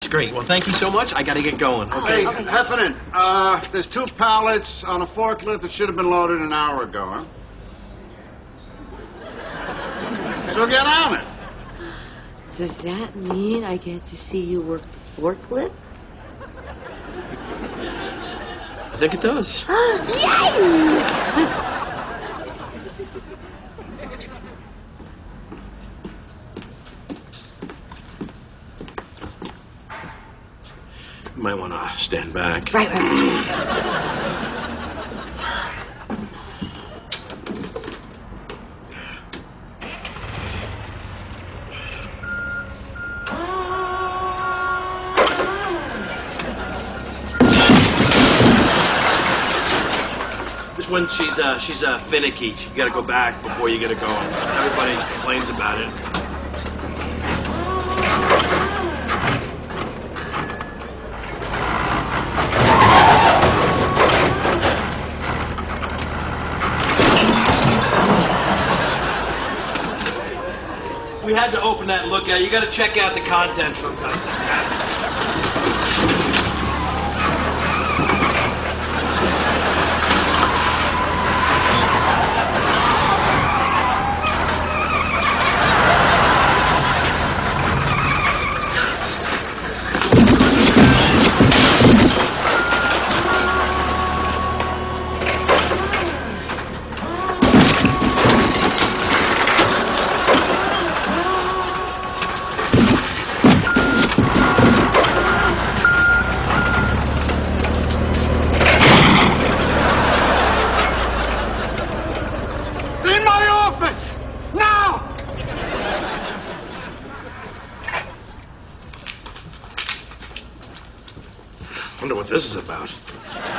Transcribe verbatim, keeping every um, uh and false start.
That's great. Well, thank you so much. I gotta get going. Okay, hey, okay. Heffernan, uh, there's two pallets on a forklift that should have been loaded an hour ago, huh? So get on it. Does that mean I get to see you work the forklift? I think it does. Yay! You might want to stand back. Right, right, right. This one, she's uh, she's uh, finicky. You got to go back before you get it going. Everybody complains about it. We had to open that and look at it. You got to check out the content sometimes. It's happening. Wonder what this is about.